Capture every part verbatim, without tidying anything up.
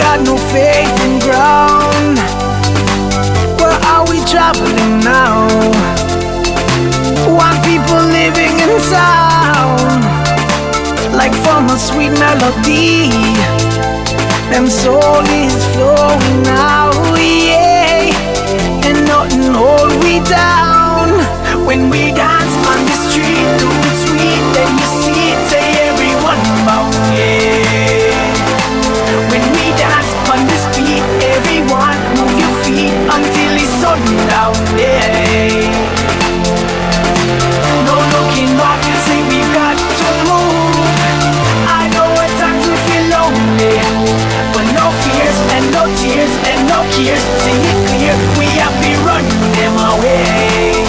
got no faith in ground. Where are we traveling now? One people living in sound, like from a sweet melody. Them soul is flowing now, yeah. And nothing hold we down. When we dance on the street, do it sweet, then you see it, say everyone bow, yeah. When we dance on the street, everyone move your feet until it's sundown, yeah. No looking back, you say we've got to move. I know at times we feel lonely, but no fears and no tears and no cares. See it clear, we have to run them away.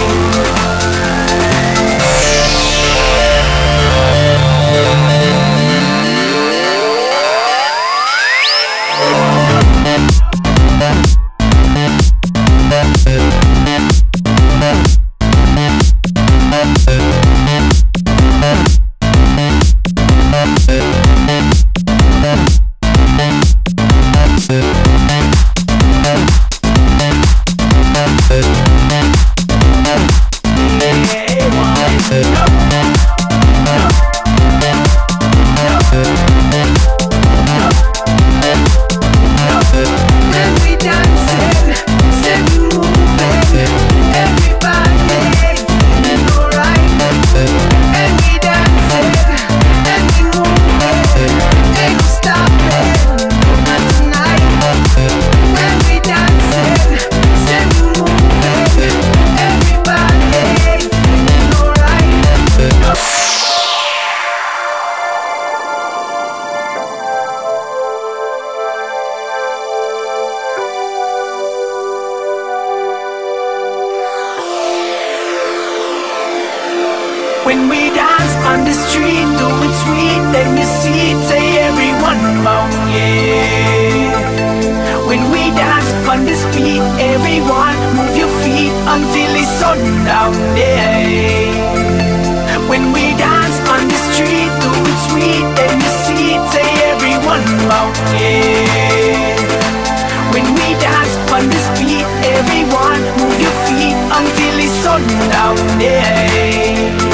When we dance on the street, do it sweet, then you see it, say everyone bow, yeah. When we dance on the street, everyone move your feet until it's sundown, yeah. When we dance on the street, do it sweet, then you see it, say everyone bow, yeah. When we dance on the street, everyone move your feet until it's sundown, yeah.